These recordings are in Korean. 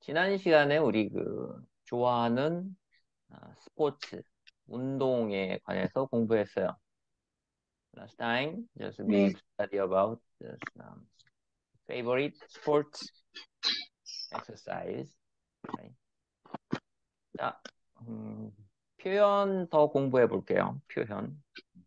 지난 시간에 우리 좋아하는 스포츠, 운동에 관해서 공부했어요. Last time, just we 네, study about this favorite sports exercise. Right? 자, 표현 더 공부해 볼게요. 표현.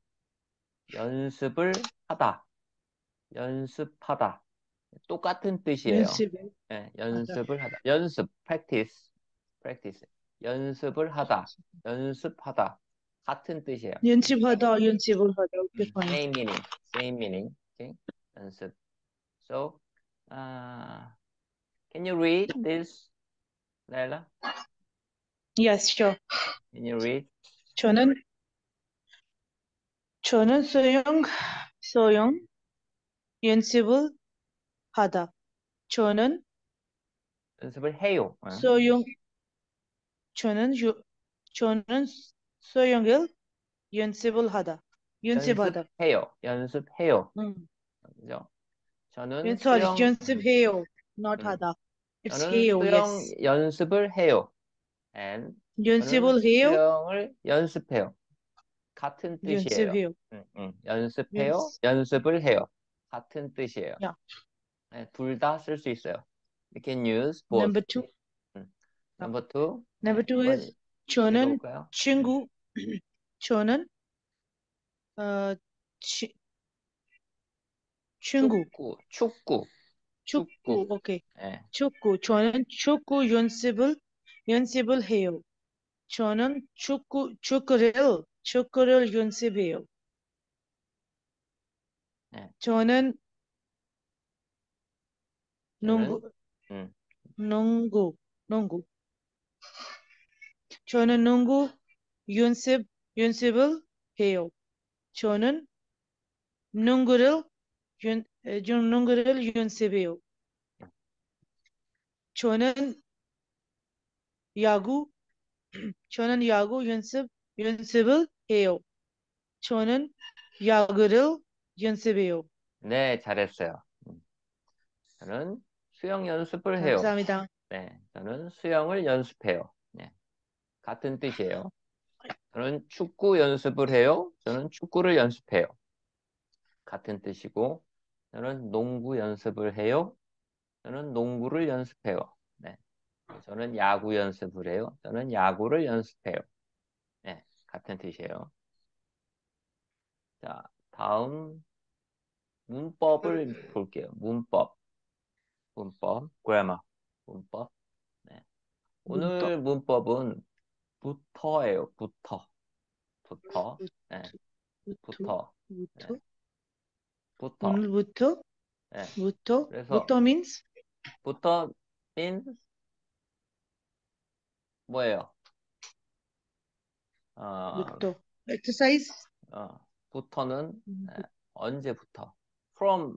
연습을 하다, 연습하다. 똑같은 뜻이에요. 연습을 네, 하다. 연습을 하다. 연습, practice. 연습을 하다, 연습하다. 같은 뜻이에요. 연습을 하다. 오케이, fine. Same meaning. Okay? 연습. So, uh, can you read this, Laila? Yes, sure. Can you read? 저는 소영 연습을 하다. 저는 연습을 해요. 소영 저는 유, 저는 소영을 연습을 하다. 연습하다. 연습해요. 음. 그죠? 저는 Sorry, 수영, 연습해요. Not 음, 하다. It's 저는 해요. 수영 Yes. 연습을 해요. And 저는 연습을 해요. 수영을 연습해요. 같은 뜻이에요. 연습해요. 연습해요, 연습. 연습을 해요. 같은 뜻이에요. Yeah. 네, 둘 다 쓸 수 있어요. You can use both. Number two. 음. Yeah. Number two. Number 네, two 한번 is 저는 읽어볼까요? 친구 저는 어 치, 친구 축구. 오케이. 네, 저는 축구 연습을 해요. 저는 축구를 연습해요. 네. 저는 저는, 농구, 음, 농구. 저는 연습을 해요. 저는 농구를 농구를 연습해요. 저는 야구, 야구 연습을 해요. 저는 야구를 연습해요. 네, 잘했어요. 저는 수영 연습을 해요. 감사합니다. 네, 저는 수영을 연습해요. 네, 같은 뜻이에요. 저는 축구 연습을 해요. 저는 축구를 연습해요. 같은 뜻이고, 저는 농구 연습을 해요. 저는 농구를 연습해요. 네. 저는 야구 연습을 해요. 저는 야구를 연습해요. 네. 같은 뜻이에요. 자, 다음 문법을 볼게요. grammar. 문법. 네. 문법, 오늘 문법은 부터예요. 부터. 네. 부터. 네. 부터. 오늘부터, 네. 그래서 부터 means, 부터 means 뭐예요? 어, exercise, 부터는 언제부터? From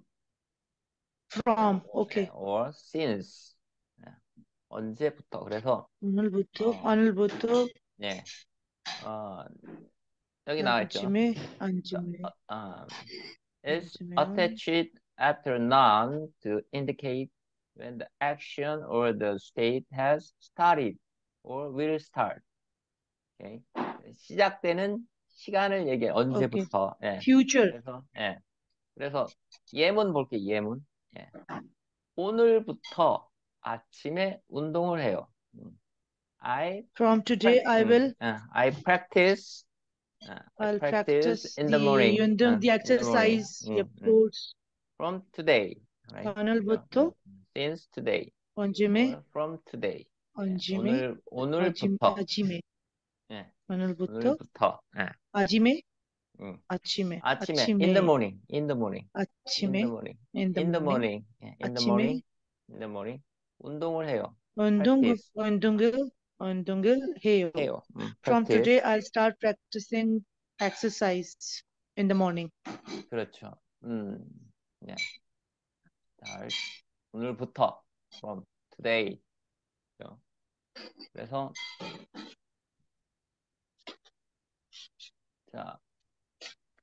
okay. or since. 예, 언제부터? 그래서 어, 오늘부터, 예, 어, 여기 나와 있죠. 아침에, Is attached after noun to indicate when the action or the state has started or will start. Okay? 시작되는 시간을 얘기해. okay. 언제부터? 예. Future, 그래서 예문 볼게. 예문. 예. 오늘부터 아침에 운동을 해요. I from today I practice I'll practice in the morning. the In the morning. exercise, yep, course. From today, right? 그죠? 오늘부터, Since today 아침에, or from today. 예, 아침에, 오늘부터. 아침에, 예, 오늘부터, 오늘부터. 예, 아침에, 음. 아침에, 아침에 in the morning. 아침에, in the In the morning, morning. 예, 아침에, in the morning. 운동을 해요. 운동을, Practice 운동을, 운동을 해요. 해요. From today, Practice. I'll start practicing exercise in the morning. 그렇죠. 네. start. 오늘부터. From today. 그죠? 그래서, 자,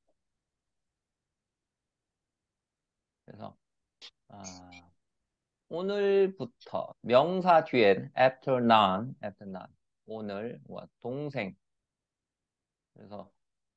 그래서, 오늘부터 명사 뒤엔 after none, 오늘 동생. 그래서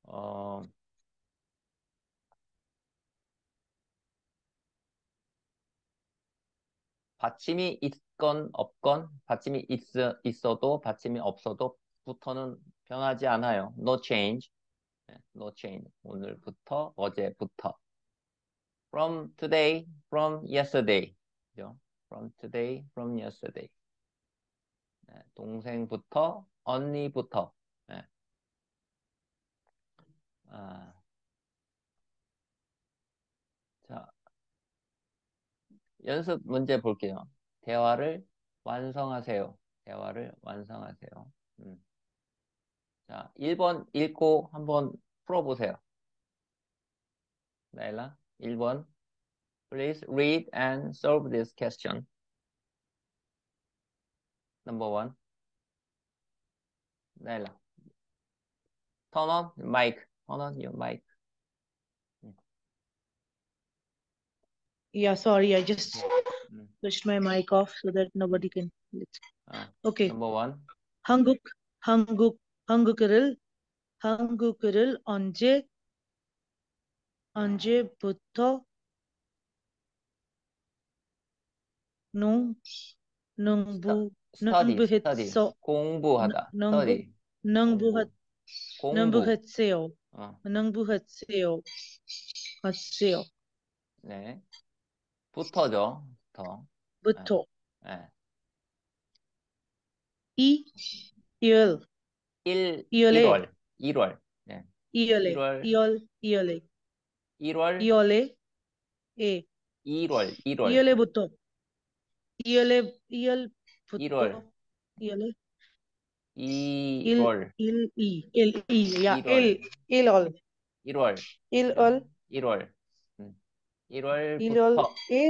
받침이 있건 없건 받침이 있어도 받침이 없어도 부터는 변하지 않아요. No change. No change. 오늘부터 어제부터. From today, from yesterday. 그죠? From today, from yesterday. 동생부터 언니부터. 자, 연습 문제 볼게요. 대화를 완성하세요. 대화를 완성하세요. 자, 1번 읽고 한번 풀어보세요. 나일라, 1번. Please read and solve this question. Number 1. 나일라. Turn on your mic. Turn on your mic. Yeah, sorry, I just switched my mic off so that nobody can. Okay. Number 1. 한국을 언제부터 study. 농부했어? 공부하다. study. 농부했어요. 공부. 했어요. 네. 부터죠. 부터. 네. 1월. 1월. 네. 2월에. 1월. 2월부터. 1월. 1월부터.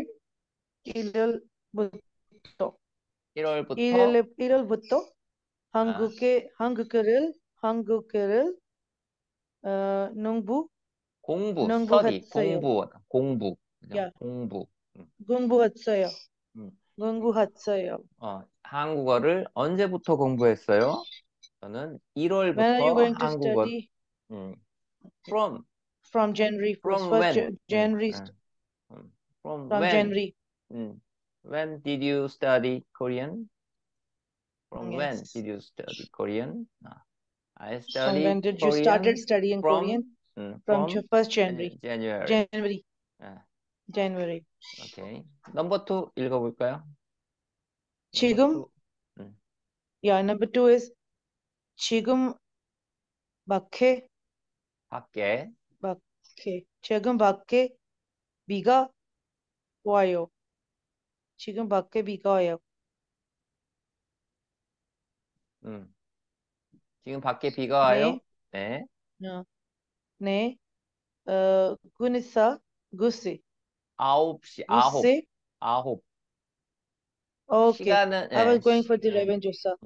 1월부터 한국을 공부, study, 농부했어요. 공부. 야. 공부. 공부했어요. 음. 공부했어요. 한국어를 언제부터 공부했어요? 저는 When are you 1월부터 going to 한국어. study? From January 1st. from when? January. From From when? January. When did you study Korean? From Yes. when did you study Korean? I From studied when did you Korean started studying from Korean? from 1st January. January. January. 오케이. 넘버 2 읽어볼까요? 지금. Yeah, number 2 is 지금 밖에. 지금 밖에 비가 와요. 지금 밖에 비가 와요. 지금 밖에 비가 와요? 네. 네. 군사 구시. 9시. 아홉. Okay. 시간은 I was going for the Revenjosa.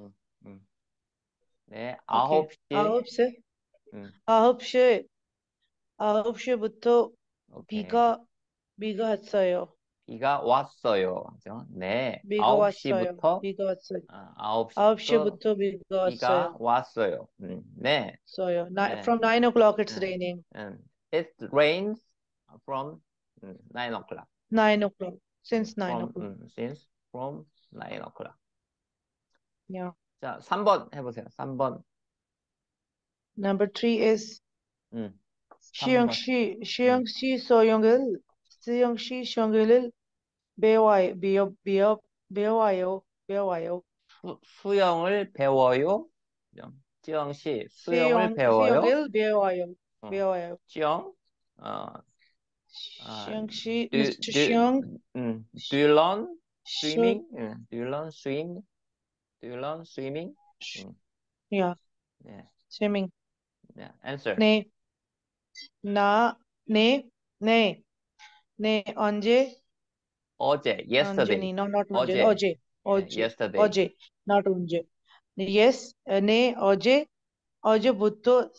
네. Okay. 9시. 9시부터 비가 왔어요. 비가 왔어요. 그죠? 네. 비가 9시부터 비가 왔어요. 9시부터 비가 비가 왔어요. 네. From 9 o'clock it's raining. It rains from 9 o'clock. 9 o'clock. Since 9 o'clock. From 9 o'clock. Yeah. 자, 3번 해보세요. 3번. Number 3 is 시영씨 소영을 배워요. 수영을 배워요. 지영씨 수영을 배워요. 배워요. 지영. 시영씨, Mr. 시영. Do you learn swimming? Do you learn swim? Do you learn swimming? Yeah. Swimming. Yeah. Answer. 네. 언제? 어제. Yesterday. No, not Monday. 어제. Yesterday. Yesterday. Not 언제. Yes. 네. 어제부터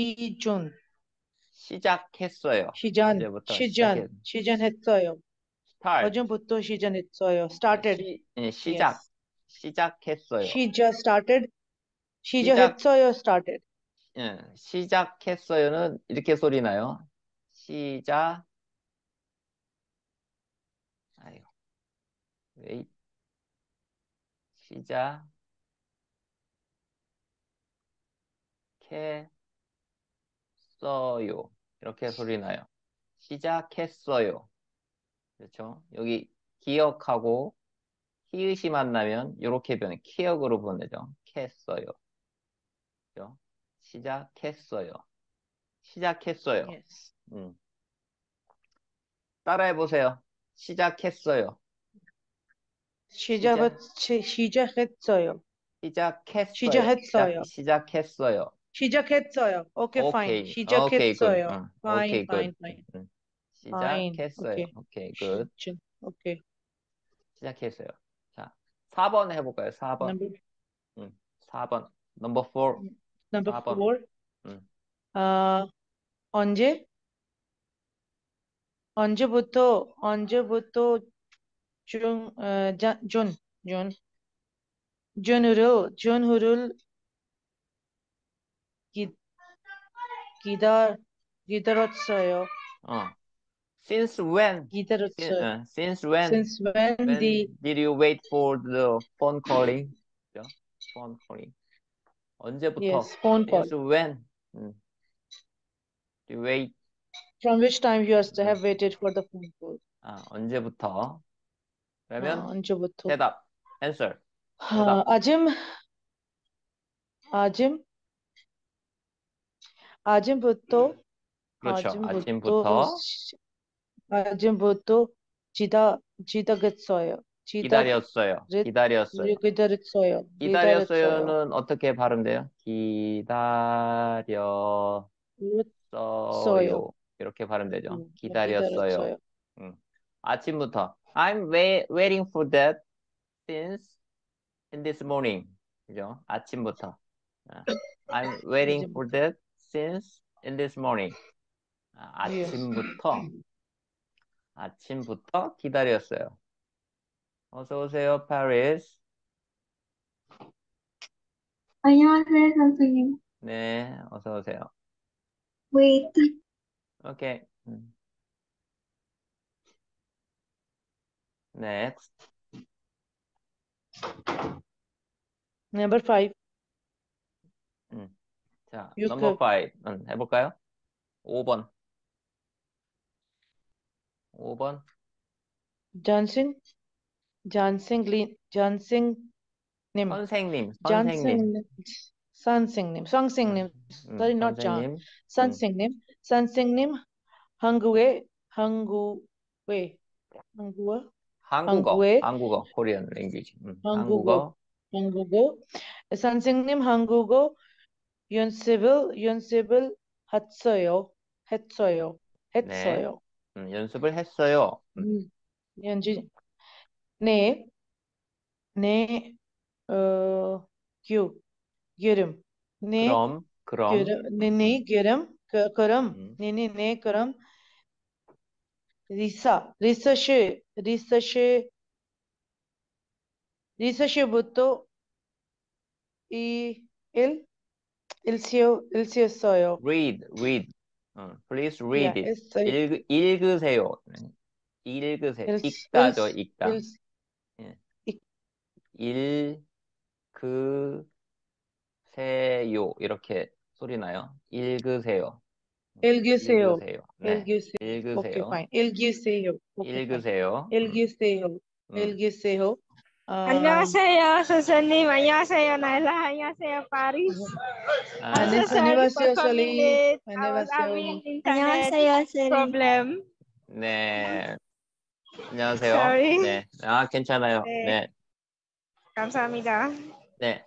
시작했어요. 어제부터 시작했어요. start. 어제부터 시작했어요. started. 시작. Yes. 시작했어요. She just started. 시작. 시작했어요. started. 시작했어요는 이렇게 소리 나요. 시작. 아이고. wait. 시작했어요. 이렇게 소리 나요. 시작했어요. 그렇죠? 여기 기억하고 히읗이 만나면 이렇게 변해. 기억으로 보내죠. 했어요. 그렇죠? 시작했어요. 시작했어요. Yes. 따라해 보세요. 시작했어요. 시작했어요. 시작했어요. 시작했어요. 시작했어요. 시작했어요. Okay, fine. 오케이. 오케이, 굿. 시작했어요. Fine, 오케이, 굿. fine, fine. Fine. 시작했어요. Okay. 오케이, 굿. Okay. 시작했어요. 자, 4번 해볼까요? 4번. Number 4번. 넘버 4. number 4번. 4. 언제부터 준후를 기다렸어요. Since when? 기다렸어요. Since when? Since when When the did you wait for the phone calling? 그죠? phone calling. 언제부터? yes phone call. Since when? You wait. From which time you have waited for the phone call? 언제부터? 그러면 언제부터? 대답. Answer. 대답. 아침부터. 그렇죠. 아침부터 기다렸어요. 기다렸어요는 어떻게 발음돼요? 기다렸어요. 이렇게 발음되죠. 기다렸어요. 아침부터. I'm waiting for that since in this morning. 그죠? 아침부터. I'm waiting for that since in this morning. 아침부터 기다렸어요. 어서 오세요, 파리스. 안녕하세요, 선생님. 네, 어서 오세요. Wait. 오케이. Next. Number 5. 자, number 5. 해볼까요? 5번. 존슨님. 선생님. Sorry, not John. 선생님. 한국어, 코리안 랭귀지. 한국어. 선생님 한국어 연습을 했어요. 네. 연습을 했어요. 네. 그럼. 리서치부터 읽었어요. Read. Please read Yeah, it. 읽으세요. 읽다죠, 읽다. 읽으세요. 이렇게 소리 나요. 읽으세요. 읽으세요. 네. 읽으세요. Okay, fine. 읽으세요. 안녕하세요, 선생님. 안녕하세요, 나일라. 안녕하세요, 파리스. 안녕하세요, 솔리. 안녕하세요, problem. 네. 안녕하세요. Sorry. 네. 괜찮아요. 네. 감사합니다. 네.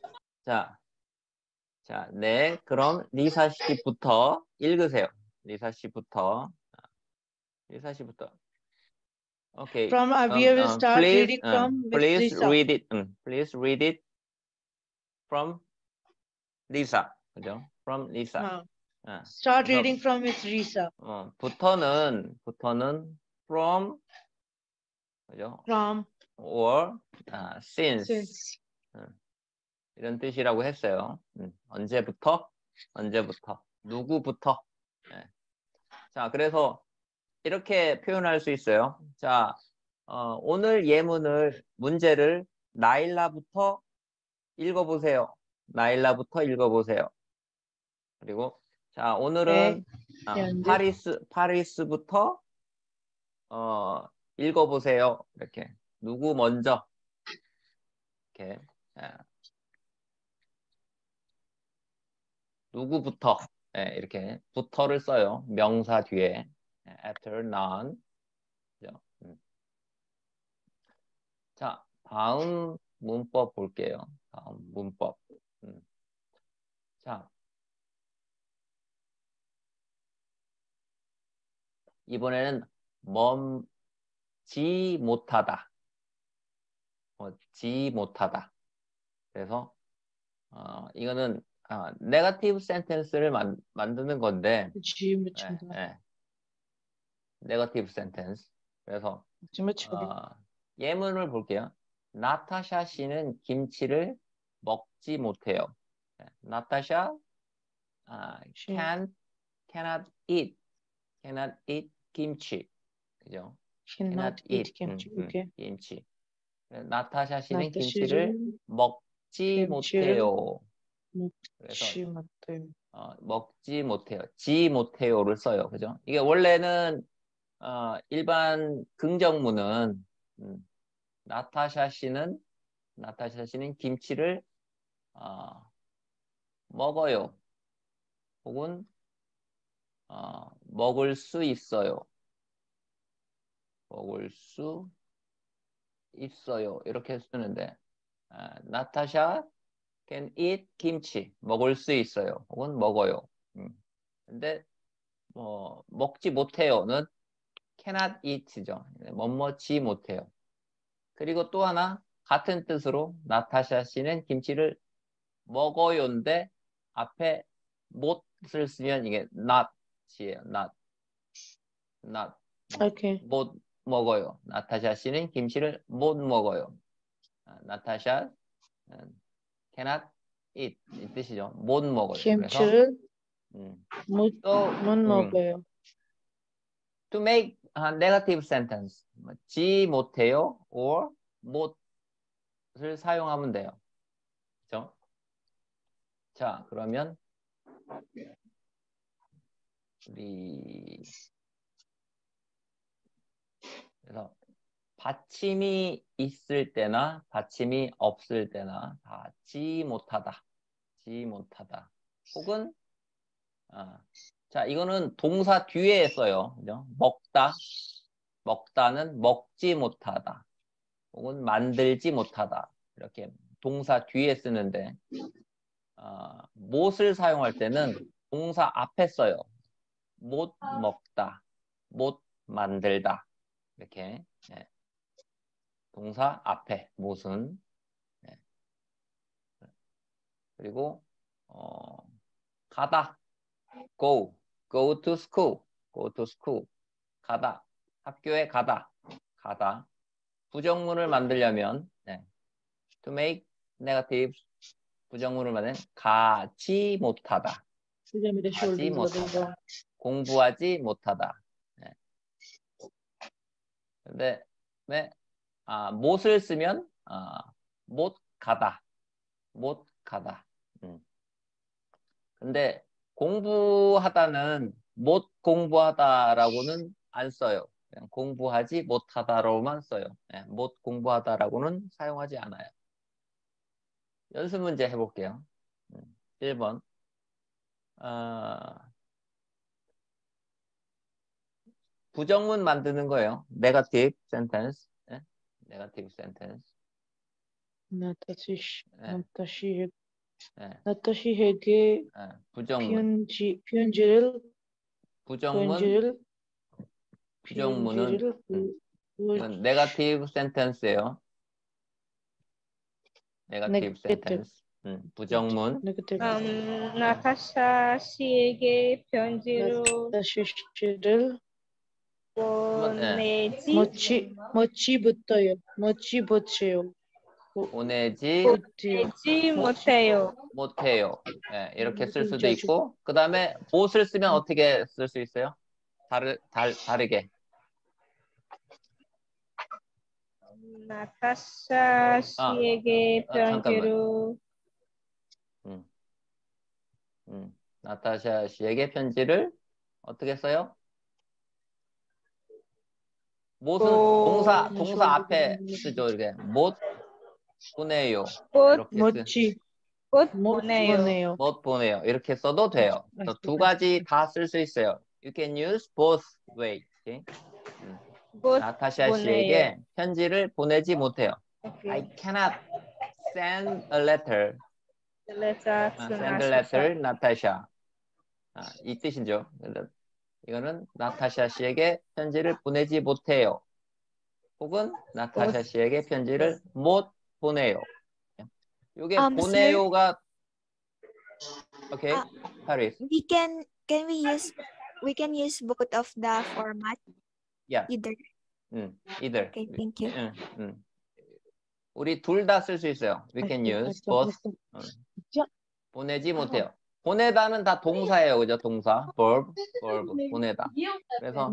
자, 네. 그럼 리사 씨부터 읽으세요. 리사 씨부터. Okay. From we will start reading from please Lisa. read it. Please read it from Lisa. 그죠? From Lisa. Start reading from Miss Lisa. 부터는 from 그죠? From. or since. 이런 뜻이라고 했어요. 언제부터? 누구부터? 네. 자, 그래서 이렇게 표현할 수 있어요. 자, 오늘 예문을 문제를 나일라부터 읽어보세요. 그리고 자, 오늘은 파리스부터 읽어보세요. 이렇게 누구 먼저 이렇게 누구부터 이렇게 부터를 써요. 명사 뒤에 after none. 그죠? 자, 다음 문법 볼게요. 다음 문법. 자, 이번에는 멈지 못하다. 그래서 이거는 네거티브 센텐스를 만드는 건데 네거티브 센텐스. 그래서 예문을 볼게요. 나타샤 씨는 김치를 먹지 못해요. 나타샤 cannot eat 김치. 그죠? Cannot eat kimchi. Okay. 김치. 나타샤 씨는 김치를 먹지 못해요. 그래서 먹지 못해요. 지 못해요를 써요. 그죠? 이게 원래는 일반 긍정문은 나타샤 씨는 김치를 먹어요. 혹은 먹을 수 있어요. 이렇게 쓰는데 나타샤 can eat 김치. 먹을 수 있어요. 혹은 먹어요. 근데 먹지 못해요는 cannot eat죠. 먹지 못해요. 그리고 또 하나 같은 뜻으로 나타샤 씨는 김치를 먹어요인데 앞에 못을 쓰면 이게 not이에요. not. Okay. 못 먹어요. 나타샤 씨는 김치를 못 먹어요. 나타샤 cannot eat 이 뜻이죠. 못 먹어요. 김치를 못 먹어요. To make a negative sentence, 지 못해요 or 못을 사용하면 돼요. 그렇죠? 자, 그러면 그래서 받침이 있을 때나 받침이 없을 때나 다 지 못하다. 혹은 자, 이거는 동사 뒤에 써요. 그죠? 먹다는 먹지 못하다. 혹은 만들지 못하다. 이렇게 동사 뒤에 쓰는데 못을 사용할 때는 동사 앞에 써요. 못 먹다, 못 만들다. 이렇게 동사 앞에 못은 그리고 가다 go to school 가다 학교에 가다 부정문을 만들려면 to make negative 부정문을 만든 가지 못하다 공부하지 못하다. 근데 못을 쓰면 못 가다. 근데 공부하다는 못 공부하다라고는 안 써요. 그냥 공부하지 못하다로만 써요. 못 공부하다라고는 사용하지 않아요. 연습 문제 해볼게요. 1번. 부정문 만드는 거예요. 네거티브 센텐스. 네거티브 센텐스. 나타시에게 부정문. 부정문은 이건 네거티브 센텐스예요. 네거티브 센텐스. 부정문. 나타샤 씨에게 편지를 보내지 못지부터요. 못지부터요. 보내지 못해요. 못해요. 예, 이렇게 쓸 수도 진짜 있고, 그 다음에 못을 쓰면 어떻게 쓸 수 있어요? 다르게. 나타샤 씨에게 잠깐만. 편지를 나타샤 씨에게 편지를 어떻게 써요? 못은 동사 앞에 쓰죠. 이렇게 못 보내요. 이렇게 보내요. 못 보내요. 이렇게 써도 돼요. 그래서 두 가지 다 쓸 수 있어요. You can use both way. Okay? 나타샤 씨에게 편지를 보내지 못해요. I cannot send a letter. Send a letter, 나타샤. 이 뜻이죠. 이거는 나타샤 씨에게 편지를 보내지 못해요. 혹은 나타샤 씨에게 편지를 못 보내요. 이게 보내요가 오케이. Paris. We can use both of the format. Yeah. Either. Either. Okay, thank you. 우리 둘 다 쓸 수 있어요. We can use both. 보내지 못해요. 보내다는 다 동사예요. 그죠? 동사. verb. 보내다. 그래서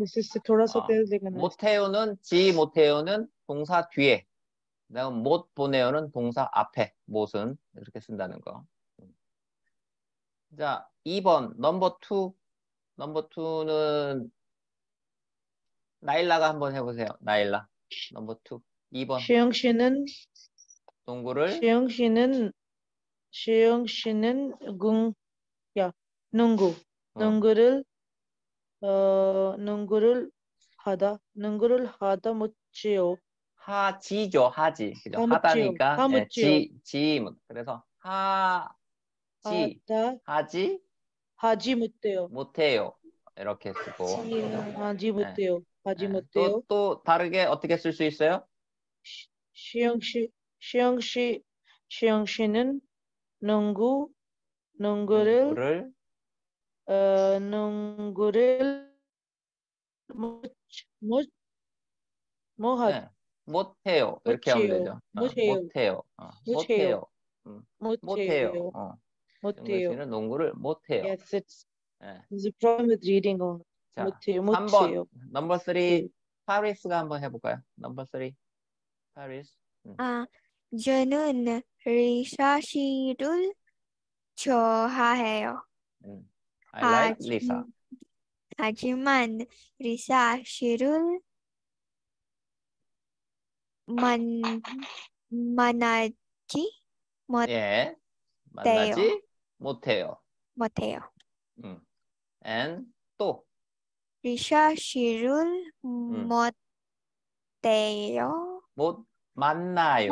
못해요는 못해요는 동사 뒤에. 그다음 못 보내요는 동사 앞에. 못은 이렇게 쓴다는 거. 자, 2번 넘버 2. 넘버 2는 나일라가 한번 해보세요. 나일라. 넘버 2. 2번. 시영 씨는 농구를 농구를 하다 못지요. 하지죠. 하지. 그죠? 하다니까. 그래서 하지 못해요. 이렇게 쓰고. 하지 못해요. 또 다르게 어떻게 쓸 수 있어요? 시영 씨는 농구를 못해요. 이렇게 하면 되죠. 못해요. 영근 씨는 농구를 못해요. Yes, there's a problem with reading. 자, 못해요. 3번. 넘버 3. 파리스가 한번 해볼까요? 넘버 3. 파리스. 저는 리사시를 좋아해요. I like Lisa. 하지만 리사시를 만나지 못해요. And 또 리사시를 못해요. 못 만나요.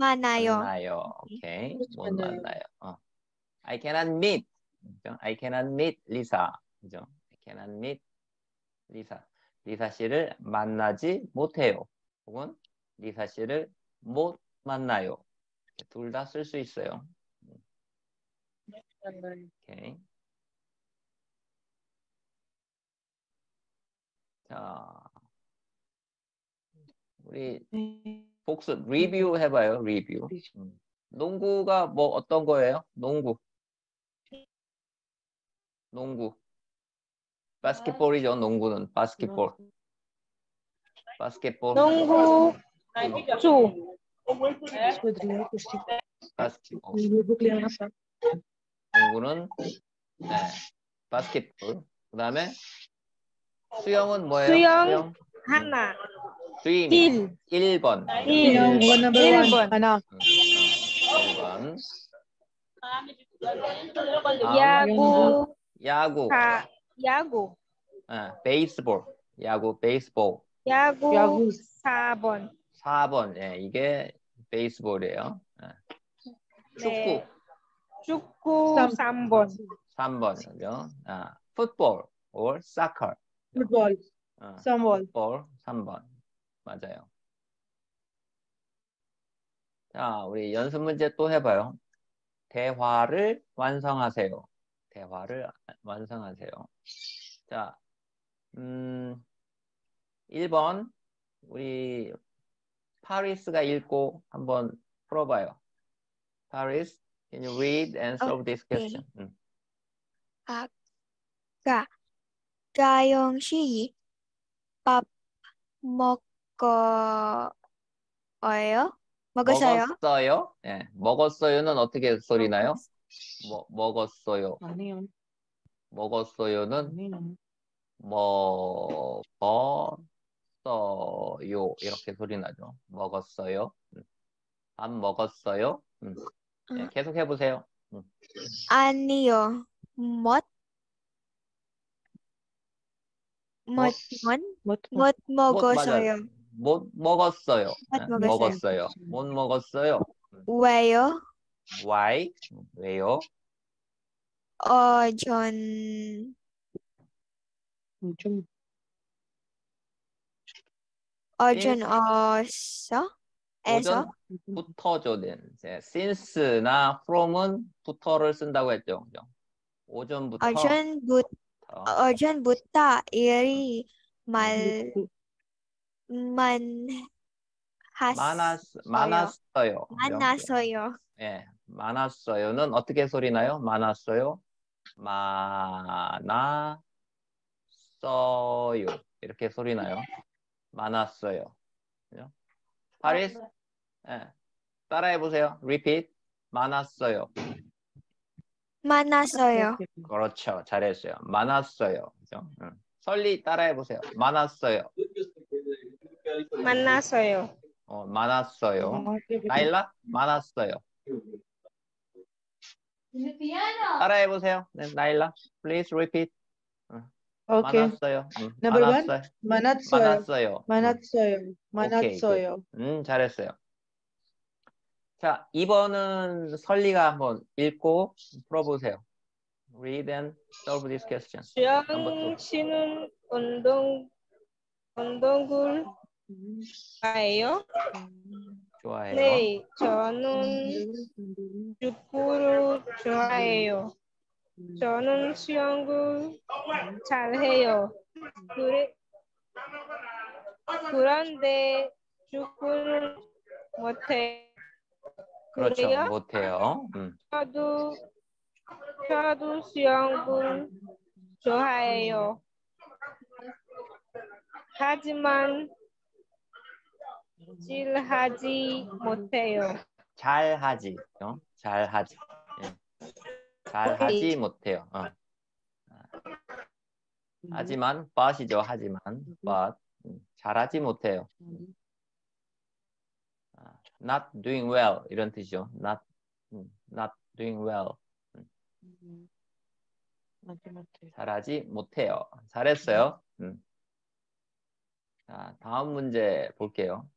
오케이. 못 만나요. I cannot meet. I cannot meet Lisa. 그죠? I cannot meet Lisa. 리사 씨를 만나지 못해요. 혹은 리사 씨를 못 만나요. 둘 다 쓸 수 있어요. 오케이. 자, 우리 복습 리뷰 해봐요. 리뷰. 농구가 뭐 어떤 거예요? 농구. 바스켓볼이죠. 농구는 바스켓볼. 농구 농구는 바스켓볼. 그다음에 수영은 뭐예요? 수영 하나. 스위밍 1번. 1번. 하나. 1번. 야구. 베이스볼. 야구 베이스볼. 야구 4번. 4번. 예, 이게 베이스볼이에요. 축구 3번. 3번이죠. 풋볼 or soccer. 풋볼 3번. 맞아요. 자, 우리 연습 문제 또 해봐요. 대화를 완성하세요. 대화를 완성하세요. 자, 1번 우리 파리스가 읽고 한번 풀어봐요. Paris, can you read and solve this question? 아까 자영 씨 밥 먹어요? 먹었어요? 먹었어요? 예, 먹었어요는 어떻게 소리 나요? 먹었어요. 아니요. 먹었어요는 아니요. 먹었어요. 이렇게 소리 나죠. 먹었어요. 밥 먹었어요? 예, 계속 해보세요. 아니요. 못 못, 못 먹었어요. 못 먹었어요. 못 예, 먹었어요. 못 먹었어요. 왜요? Why? 왜요? 전 좀 전 에서 오전부터죠. since나 from은 부터를 쓴다고 했죠. 그죠? 오전부터 어전부터 일이 많았어요. 많았어요. 예, 많았어요는 어떻게 소리 나요? 많았어요. 많았어요. 이렇게 소리 나요. 많았어요. 그죠? 파리스? 예. 따라해 보세요. Repeat. 많았어요. 많았어요. 그렇죠. 잘했어요. 많았어요. 그죠? 설리 따라해 보세요. 많았어요. 만났어요. 많았어요. 나일라? 많았어요. 따라해 보세요. 네, 나일라. Please repeat. Okay. 많았어요. Number one. 많았어요. 많았어요. 잘했어요. 자, 2번은 설리가 한번 읽고 풀어보세요. Read and solve this question. 주영 씨는 운동을 좋아해요? 좋아해요. 네, 저는 축구를 좋아해요. 저는 수영을 잘해요. 그런데 축구를 못해. 그렇죠. 그래요? 못해요. 저도 수영을 좋아해요. 하지만 잘하지 못해요. 잘하지. 잘하지. 예. 잘하지 못해요. 하지만 but이죠. 하지만 but 잘하지 못해요. Not doing well 이런 뜻이죠. Not doing well. 잘하지 못해요. 잘했어요. 자, 다음 문제 볼게요.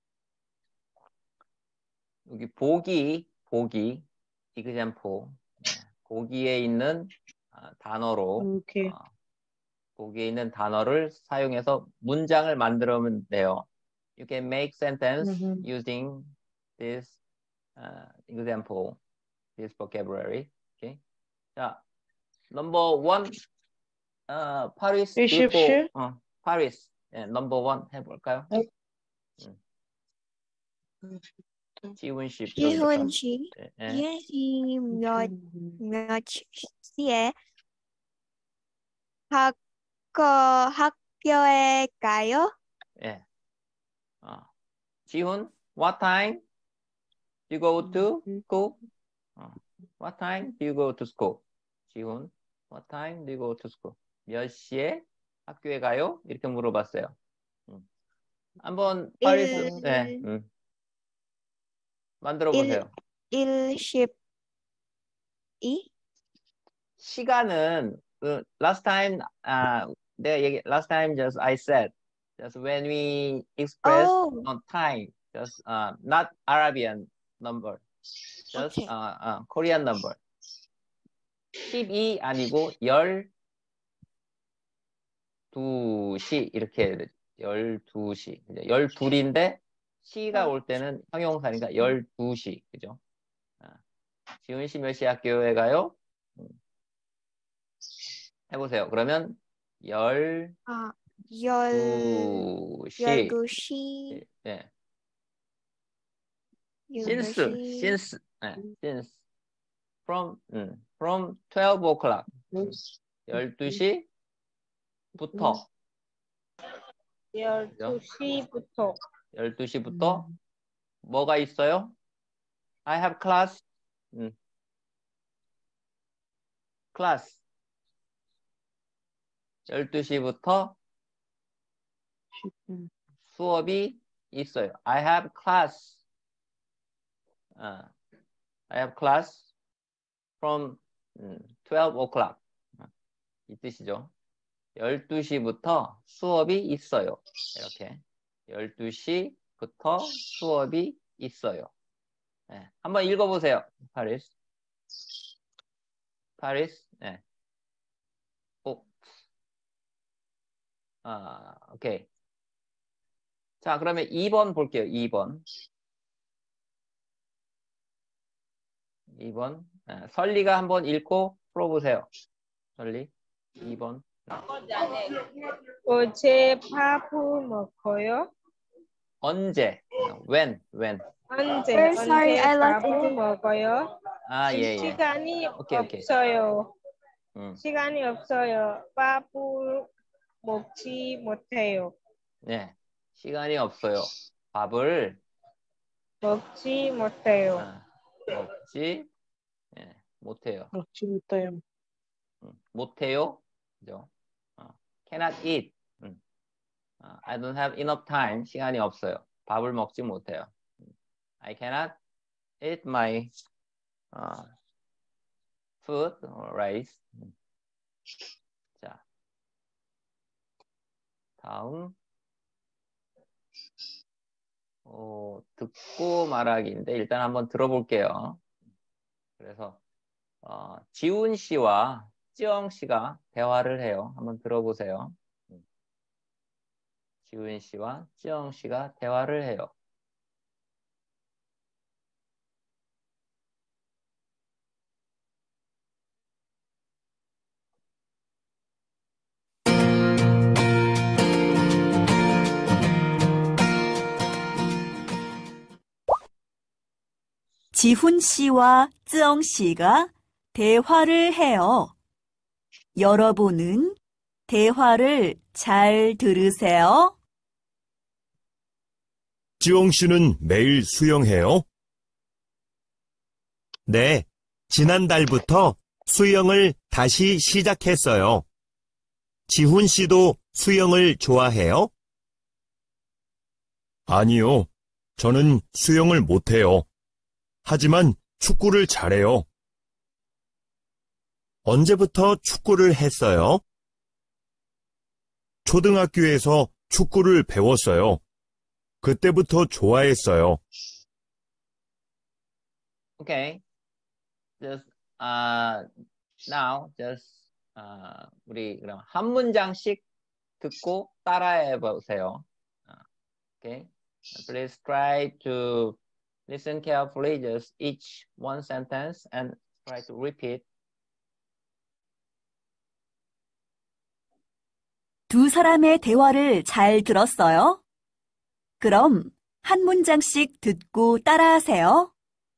여기 보기 example. 보기에 있는 단어로 Okay. 보기에 있는 단어를 사용해서 문장을 만들면 돼요. You can make sentence using this example, this vocabulary. Okay. 자, number one, Paris 읽고, Paris, number one 해볼까요? 지훈 씨 몇 시에 학교에 가요? 예. 지훈, what time do you go to school? What time do you go to school? 지훈, what time do you go to school? 몇 시에 학교에 가요? 이렇게 물어봤어요. 한번 파리스, 만들어 보세요. 1시 시간은 last time last time just I said just when we express on time just not Arabian number just Korean number 12 아니고 12시 이렇게 12시 12인데 시가 올 때는 형용사니까 12시 그죠? 지훈 씨 몇 시 학교에 가요? 해보세요. 그러면 열, 2시. 12시, 네. since 12시, since 네. since from 12 o'clock 12시부터 12시부터 12시부터 뭐가 있어요? I have class. class 12시부터 수업이 있어요. I have class. I have class from 12 o'clock. 이 뜻이죠. 12시부터 수업이 있어요. 이렇게 12시부터 수업이 있어요. 네. 한번 읽어보세요. 파리스. 파리스. 네. 오. 오케이. 자, 그러면 2번 볼게요. 2번. 2번. 네. 설리가 한번 읽고 풀어보세요. 설리. 2번. 어제 밥을 먹어요? 언제? when. 언제 Sorry, I left 밥을 it. 먹어요? 예, 예. 시간이 오케이. 없어요. 음. 시간이 없어요. 밥을 먹지 못해요. 네. 시간이 없어요. 밥을 먹지 못해요. 먹지 못해요. 먹지 못해요. 못해요. 그죠? cannot eat. I don't have enough time. 시간이 없어요. 밥을 먹지 못해요. I cannot eat my food or rice. 자, 다음 듣고 말하기인데 일단 한번 들어볼게요. 그래서 지훈 씨와 찌영 씨가 대화를 해요. 한번 들어보세요. 지훈 씨와 찌영 씨가 대화를 해요. 지훈 씨와 쯔영 씨가 대화를 해요. 여러분은 대화를 잘 들으세요. 찌용 씨는 매일 수영해요? 네, 지난달부터 수영을 다시 시작했어요. 지훈 씨도 수영을 좋아해요? 아니요, 저는 수영을 못해요. 하지만 축구를 잘해요. 언제부터 축구를 했어요? 초등학교에서 축구를 배웠어요. 그때부터 좋아했어요. Okay. Just now just 우리 그럼 한 문장씩 듣고 따라해 보세요. Okay. Please try to listen carefully, just each one sentence and try to repeat. 두 사람의 대화를 잘 들었어요? 그럼 한 문장씩 듣고 따라하세요.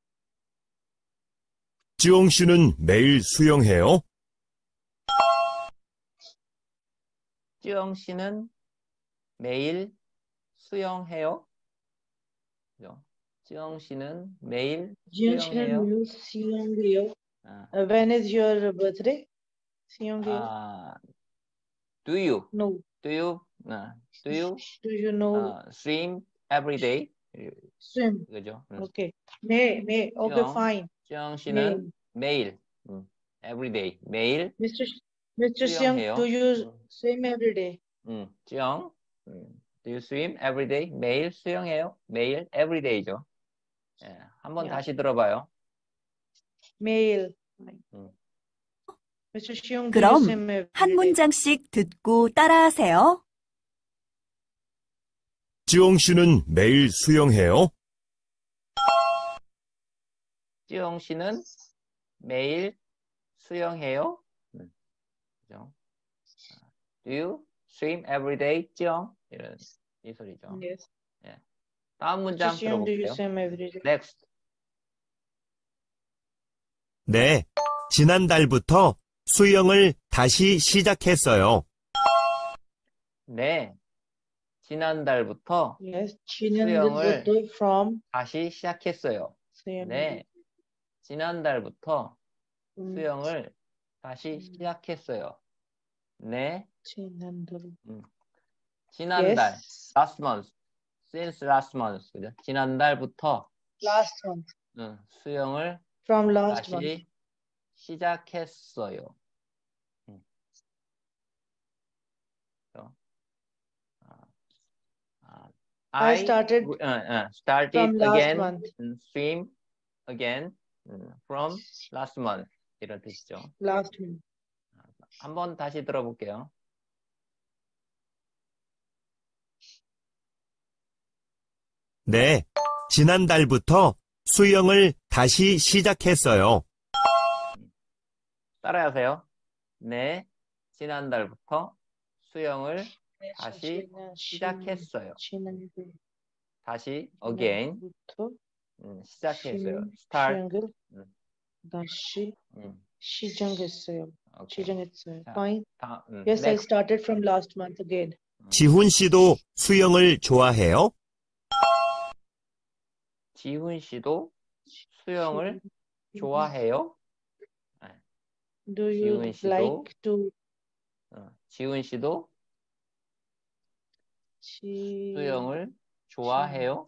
찌용 씨는 매일 수영해요? 찌영 씨는 매일 수영해요? 그죠? 찌영 씨는 매일 지영 수영해요? 씨는 수영해요. 아, When is your birthday? 수영해요? do you No. do you Do you know swim every day? swim? 그죠? Okay. Okay, 찌영, fine. 찌영 씨는 매일 every day 매일 Mr. Siang, 수영해요. do you swim every day? 찌영 do you swim every day? 매일 수영해요? 매일 every day죠. 예, 한번 Yeah. 다시 들어봐요. Male. Mr. Siang, do you 그럼 swim every 한 day? 문장씩 듣고 따라하세요. 찌용 씨는 매일 수영해요? 찌영 씨는 매일 수영해요? 그죠? Do you swim every day, 찌영. 이런 이 소리죠. Yes. 다음 문장 Chiang, do you 들어볼게요. swim every day? Next. 네, 지난달부터 수영을 다시 시작했어요. 네. 지난달부터 Yes. 수영을 Chinandalputtu from 다시 시작했어요. swim. 네. 지난달부터 Mm. 수영을 다시 시작했어요. 네. Chinandal. 지난달. Yes. Last month. Since last month. 그죠? 지난달부터 Last month. 수영을 From last month. 다시 시작했어요. I started started from last again month. swim again from last month 이런 뜻이죠. Last month. 한번 다시 들어볼게요. 네, 지난달부터 수영을 다시 시작했어요. 따라하세요. 네, 지난달부터 수영을 다시 시작했어요. 다시 again 시작했어요. start. 다시 시작했어요. 오케이. 시작했어요. 자, Fine. 다음, Yes, I next. started from last month again. 지훈 씨도 수영을 좋아해요? 지훈 씨도 수영을 좋아해요? Do you 지훈 씨도 like to 지훈 씨도 수영을 좋아해요?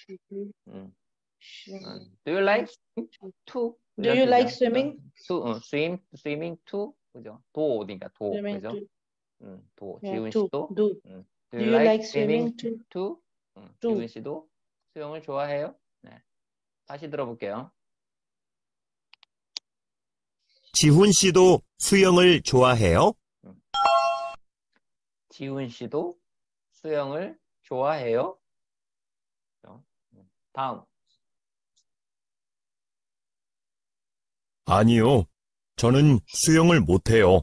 Do you like to? Do you like swimming? To, swimming to, 그죠? 도니까 도, Swimming 그죠? too. 도, Yeah, 지훈 to. 씨도 Do. Do you like swimming too? to? To. 지훈 씨도 수영을 좋아해요? 네. 다시 들어볼게요. 지훈 씨도 수영을 좋아해요? 지훈 씨도 수영을 좋아해요? 다음. 아니요, 저는 수영을 못해요.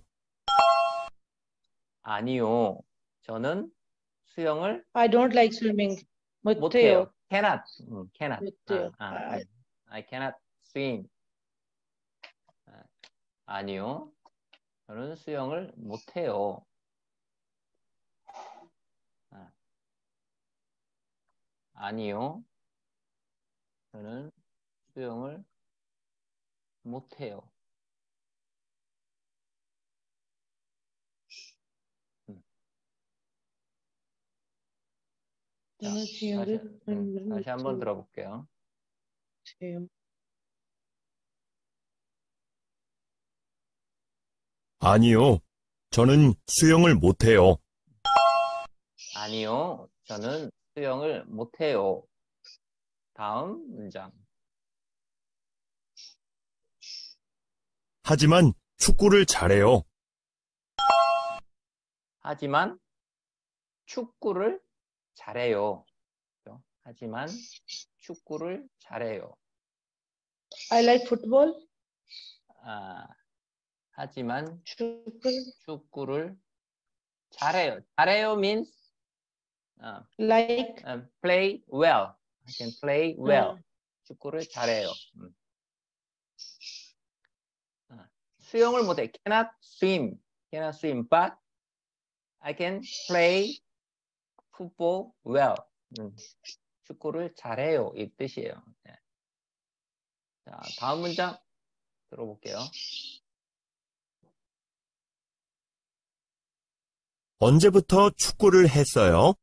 아니요. 저는 수영을 I don't like swimming. 못해요. Cannot. Cannot. 못해요. I cannot swim. 아니요. 저는 수영을 못해요. 아니요. 저는 수영을 못해요. 자, 다시 한번 들어볼게요. 아니요, 저는 수영을 못해요. 아니요. 저는 수영을 못해요. 다음 문장. 하지만 축구를 잘해요. 하지만 축구를 잘해요. 하지만 축구를 잘해요. I like football. 하지만 축구를 잘해요. 잘해요 means Like play well. I can play well. 축구를 잘해요. 수영을 못해. Cannot swim. Cannot swim, but I can play football well. 축구를 잘해요. 이 뜻이에요. 네. 자, 다음 문장 들어볼게요. 언제부터 축구를 했어요?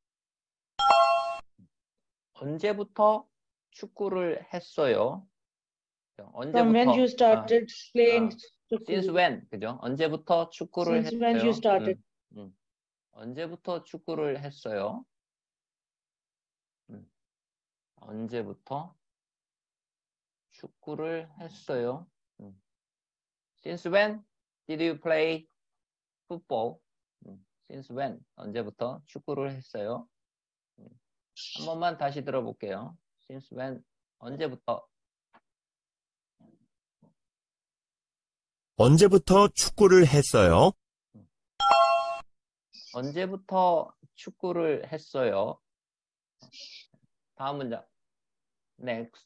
언제부터 축구를 했어요? from when you started playing. Since when, 그죠? 언제부터 축구를 Since 했어요? when you started. 언제부터 축구를 했어요? 언제부터 축구를 했어요? Since when did you play football? Since when? 언제부터 축구를 했어요? 한 번만 다시 들어볼게요. Since when? 언제부터? 언제부터 축구를 했어요? 언제부터 축구를 했어요? 다음 문장. Next.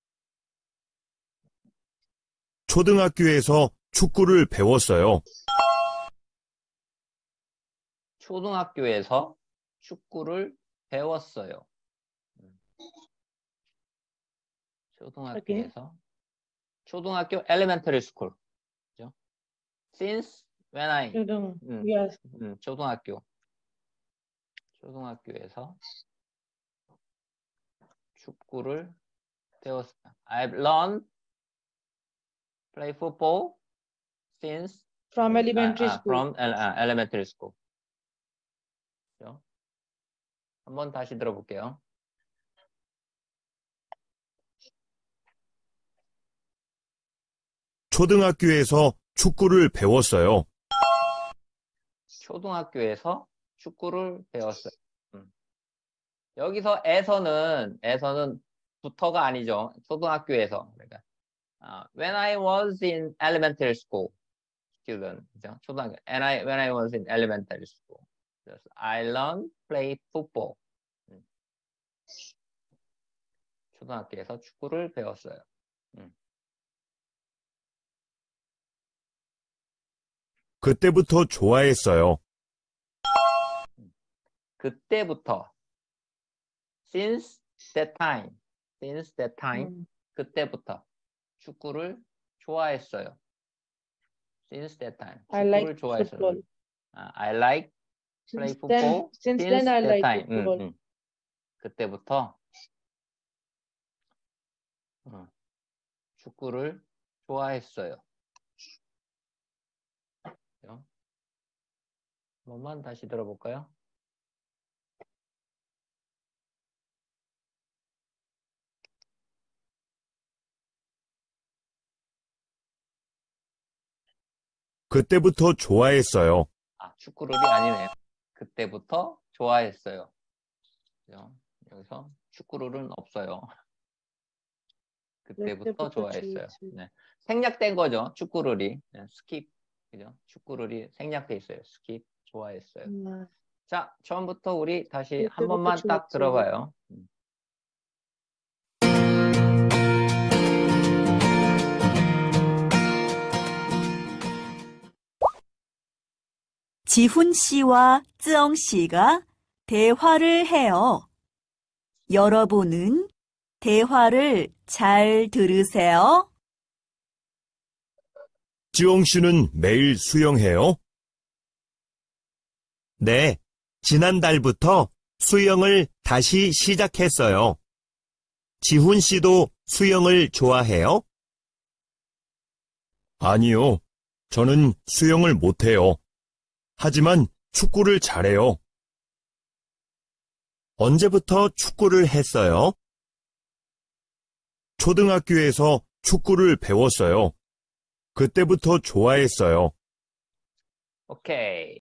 초등학교에서 축구를 배웠어요. 초등학교에서 축구를 배웠어요. 초등학교 elementary school. 그죠? Since when I Yes. 초등학교에서 축구를 배웠어요. I've learned play football since From elementary school. from elementary school. 그죠? 한번 다시 들어볼게요. 초등학교에서 축구를 배웠어요. 초등학교에서 축구를 배웠어요. 여기서 에서는 부터가 아니죠. 초등학교에서. 그러니까 when I was in elementary school, student, 그죠? 초등학교. when I was in elementary school, I learned play football. 초등학교에서 축구를 배웠어요. 그때부터 좋아했어요. 그때부터. Since that time, 그때부터 축구를 좋아했어요. Since that time, I 축구를 like 좋아했어요. football. I like play football. Since then I that like time. football. 그때부터 축구를 좋아했어요. 한 번만 다시 들어볼까요? 그때부터 좋아했어요. 축구룰이 아니네요. 그때부터 좋아했어요. 그죠? 여기서 축구룰은 없어요. 그때부터 좋아했어요. 네. 생략된 거죠. 축구룰이. 네, 스킵. 그죠? 축구룰이 생략돼 있어요. 스킵. 좋아했어요. 자, 처음부터 우리 다시 한 번만 딱 들어봐요. 지훈 씨와 쯔엉 씨가 대화를 해요. 여러분은 대화를 잘 들으세요? 지용 씨는 매일 수영해요? 네, 지난달부터 수영을 다시 시작했어요. 지훈 씨도 수영을 좋아해요? 아니요, 저는 수영을 못해요. 하지만 축구를 잘해요. 언제부터 축구를 했어요? 초등학교에서 축구를 배웠어요. 그때부터 좋아했어요. 오케이.